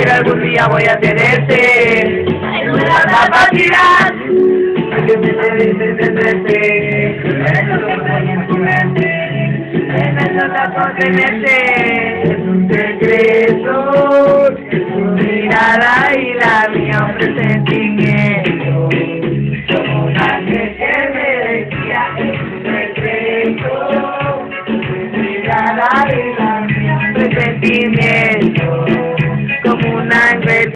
pero algún día voy a tenerte. En una capacidad que me debes tenerte. En lo que estoy en tu mente, en eso por tenerte. Es un secreto, es tu mirada y la mía un presentimiento. Como un ángel que me decía, es un secreto, tu mirada y la mía un presentimiento. Como un ángel